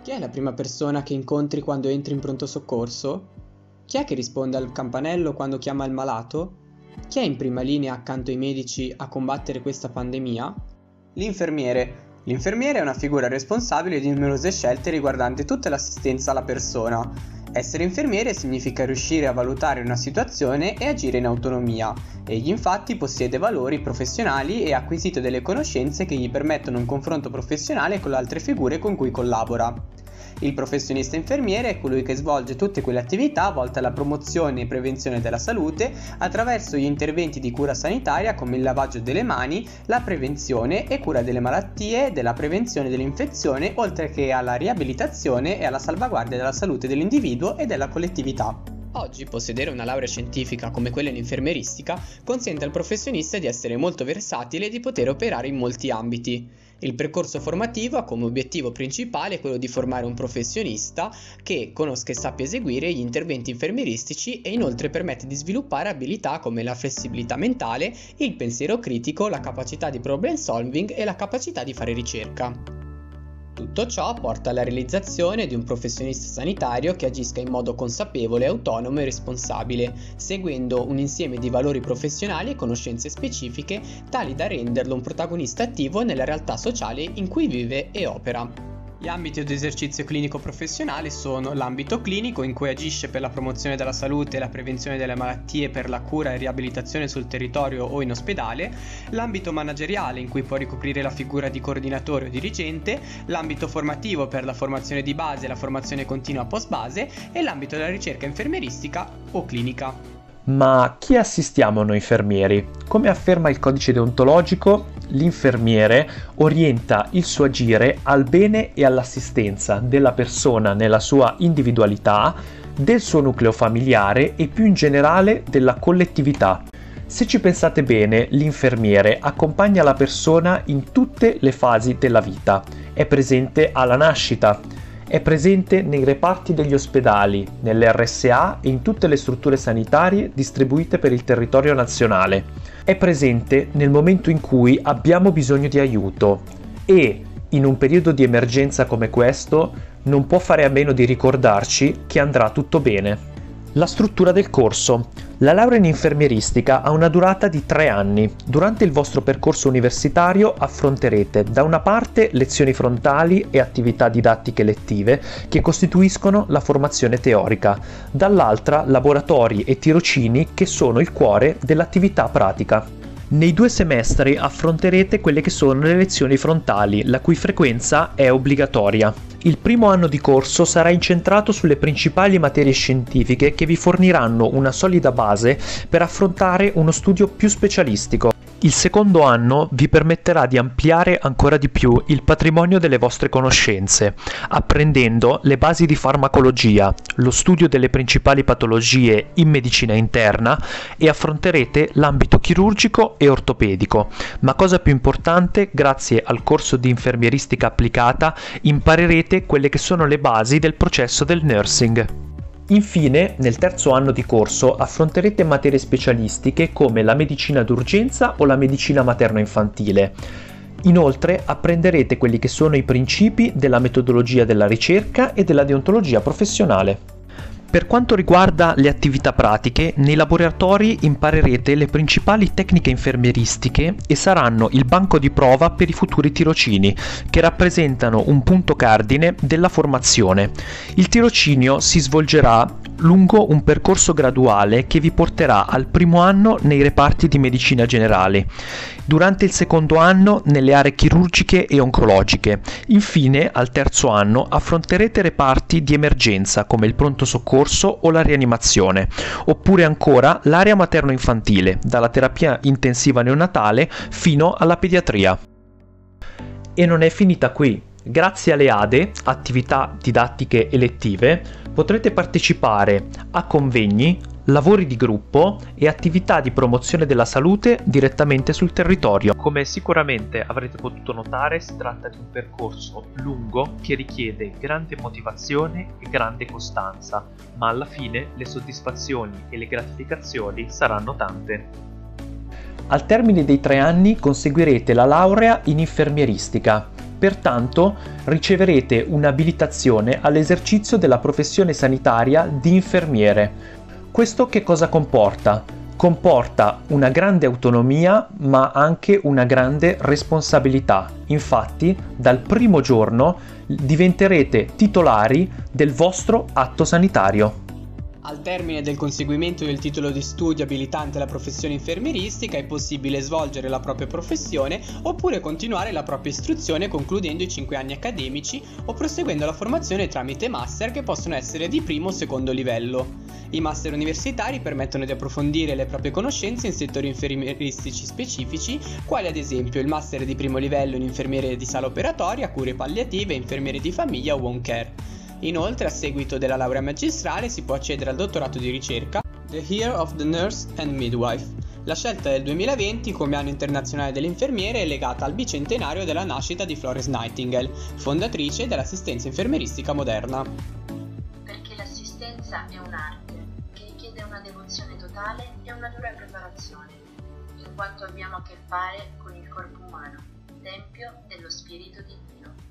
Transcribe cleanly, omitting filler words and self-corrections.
Chi è la prima persona che incontri quando entri in pronto soccorso? Chi è che risponde al campanello quando chiama il malato? Chi è in prima linea accanto ai medici a combattere questa pandemia? L'infermiere. L'infermiere è una figura responsabile di numerose scelte riguardanti tutta l'assistenza alla persona. Essere infermiere significa riuscire a valutare una situazione e agire in autonomia. Egli infatti possiede valori professionali e ha acquisito delle conoscenze che gli permettono un confronto professionale con le altre figure con cui collabora. Il professionista infermiere è colui che svolge tutte quelle attività volte alla promozione e prevenzione della salute attraverso gli interventi di cura sanitaria come il lavaggio delle mani, la prevenzione e cura delle malattie, della prevenzione dell'infezione, oltre che alla riabilitazione e alla salvaguardia della salute dell'individuo e della collettività. Oggi possedere una laurea scientifica come quella in infermieristica consente al professionista di essere molto versatile e di poter operare in molti ambiti. Il percorso formativo ha come obiettivo principale quello di formare un professionista che conosca e sappia eseguire gli interventi infermieristici e inoltre permette di sviluppare abilità come la flessibilità mentale, il pensiero critico, la capacità di problem solving e la capacità di fare ricerca. Tutto ciò porta alla realizzazione di un professionista sanitario che agisca in modo consapevole, autonomo e responsabile, seguendo un insieme di valori professionali e conoscenze specifiche tali da renderlo un protagonista attivo nella realtà sociale in cui vive e opera. Gli ambiti di esercizio clinico professionale sono l'ambito clinico, in cui agisce per la promozione della salute e la prevenzione delle malattie per la cura e riabilitazione sul territorio o in ospedale, l'ambito manageriale, in cui può ricoprire la figura di coordinatore o dirigente, l'ambito formativo per la formazione di base e la formazione continua post base e l'ambito della ricerca infermieristica o clinica. Ma chi assistiamo noi infermieri? Come afferma il codice deontologico, l'infermiere orienta il suo agire al bene e all'assistenza della persona nella sua individualità, del suo nucleo familiare e più in generale della collettività. Se ci pensate bene, l'infermiere accompagna la persona in tutte le fasi della vita. È presente alla nascita, è presente nei reparti degli ospedali, nelle RSA e in tutte le strutture sanitarie distribuite per il territorio nazionale. È presente nel momento in cui abbiamo bisogno di aiuto e, in un periodo di emergenza come questo, non può fare a meno di ricordarci che andrà tutto bene. La struttura del corso. La laurea in infermieristica ha una durata di 3 anni. Durante il vostro percorso universitario affronterete da una parte lezioni frontali e attività didattiche lettive che costituiscono la formazione teorica, dall'altra laboratori e tirocini che sono il cuore dell'attività pratica. Nei 2 semestri affronterete quelle che sono le lezioni frontali, la cui frequenza è obbligatoria. Il primo anno di corso sarà incentrato sulle principali materie scientifiche che vi forniranno una solida base per affrontare uno studio più specialistico. Il secondo anno vi permetterà di ampliare ancora di più il patrimonio delle vostre conoscenze, apprendendo le basi di farmacologia, lo studio delle principali patologie in medicina interna e affronterete l'ambito chirurgico e ortopedico. Ma cosa più importante, grazie al corso di infermieristica applicata imparerete quelle che sono le basi del processo del nursing. Infine, nel terzo anno di corso affronterete materie specialistiche come la medicina d'urgenza o la medicina materno-infantile. Inoltre apprenderete quelli che sono i principi della metodologia della ricerca e della deontologia professionale. Per quanto riguarda le attività pratiche, nei laboratori imparerete le principali tecniche infermieristiche e saranno il banco di prova per i futuri tirocini, che rappresentano un punto cardine della formazione. Il tirocinio si svolgerà lungo un percorso graduale che vi porterà al primo anno nei reparti di medicina generale, durante il secondo anno nelle aree chirurgiche e oncologiche. Infine, al terzo anno affronterete reparti di emergenza come il pronto soccorso o la rianimazione, oppure ancora l'area materno-infantile, dalla terapia intensiva neonatale fino alla pediatria. E non è finita qui. Grazie alle ADE, attività didattiche elettive, potrete partecipare a convegni, lavori di gruppo e attività di promozione della salute direttamente sul territorio. Come sicuramente avrete potuto notare, si tratta di un percorso lungo che richiede grande motivazione e grande costanza, ma alla fine le soddisfazioni e le gratificazioni saranno tante. Al termine dei 3 anni conseguirete la laurea in infermieristica. Pertanto riceverete un'abilitazione all'esercizio della professione sanitaria di infermiere. Questo che cosa comporta? Comporta una grande autonomia ma anche una grande responsabilità. Infatti, dal primo giorno diventerete titolari del vostro atto sanitario. Al termine del conseguimento del titolo di studio abilitante alla professione infermieristica è possibile svolgere la propria professione oppure continuare la propria istruzione concludendo i 5 anni accademici o proseguendo la formazione tramite master che possono essere di primo o secondo livello. I master universitari permettono di approfondire le proprie conoscenze in settori infermieristici specifici, quali ad esempio il master di primo livello in infermiere di sala operatoria, cure palliative, infermiere di famiglia o home care. Inoltre, a seguito della laurea magistrale si può accedere al dottorato di ricerca, The Year of the Nurse and Midwife. La scelta del 2020 come anno internazionale dell'infermiere è legata al bicentenario della nascita di Florence Nightingale, fondatrice dell'assistenza infermieristica moderna. Perché l'assistenza è un'arte che richiede una devozione totale e una dura preparazione, in quanto abbiamo a che fare con il corpo umano, tempio dello Spirito di Dio.